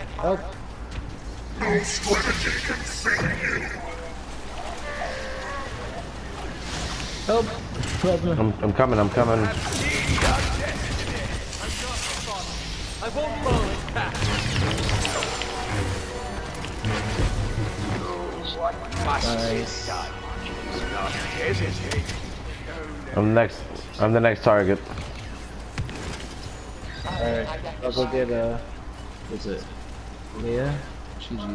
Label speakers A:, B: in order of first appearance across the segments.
A: Help.
B: No strategy can save you.
A: Help. Help me.
C: I'm coming, I'm coming.
D: I won't fall in cat.
A: Nice.
C: I'm the next target.
A: Alright, I'll go get what's it? Leah? She's easy.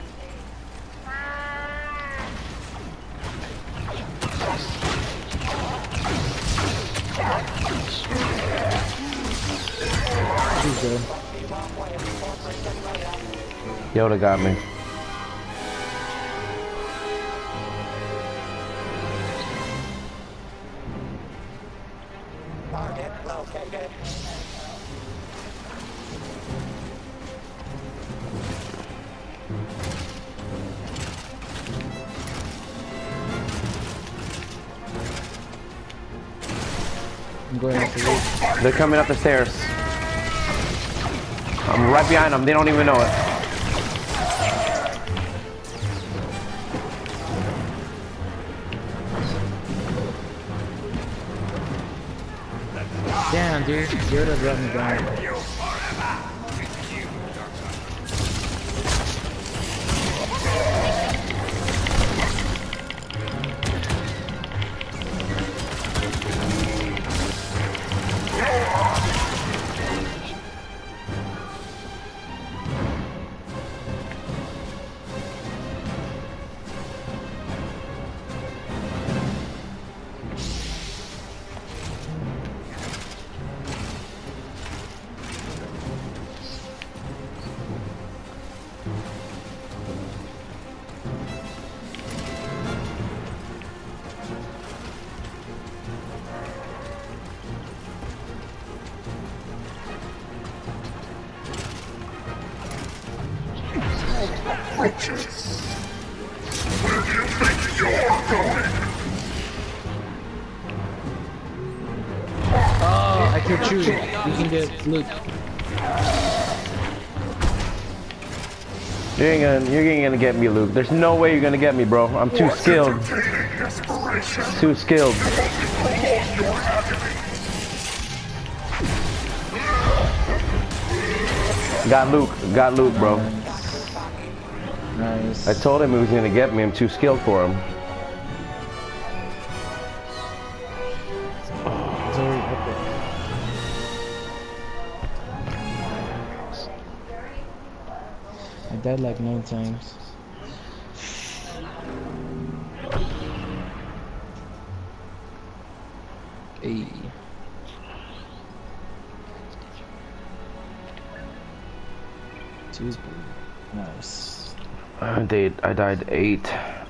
A: She's good.
C: Yoda got me.
A: I'm going up the roof.
C: They're coming up the stairs. I'm right behind them. They don't even know it.
A: Damn, dude. Yoda brought me down.
B: Witches. Where do you think you're going?
A: Oh, I killed you. You can get Luke.
C: You ain't gonna get me, Luke. There's no way you're gonna get me, bro. I'm too skilled. Too skilled. Got Luke, bro.
A: Nice.
C: I told him he was gonna get me. I'm too skilled for him.
A: It's already epic. I died like 9 times. Hey. Two's blue. Nice.
C: I died 8.